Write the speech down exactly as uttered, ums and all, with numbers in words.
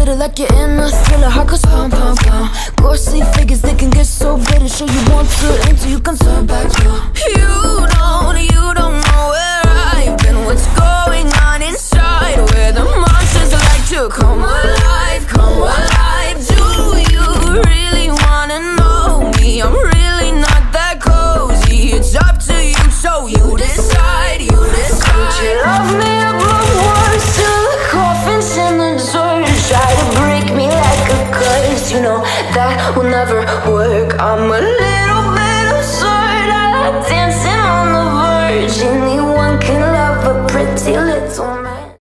glitter like you're in a thriller. Heart goes pum pum pum. Ghostly figures, they can get so bitter. Show you want to until you can turn back. You don't, you don't know where I've been. What's going on inside? Where the monsters like to come alive, come alive. Do you really wanna know me? I'm really not that cozy. It's up to you, so you decide, you decide. Could you love me above once till the coffin's in the dirt? Try to break me like a curse, you know that will never work. I'm a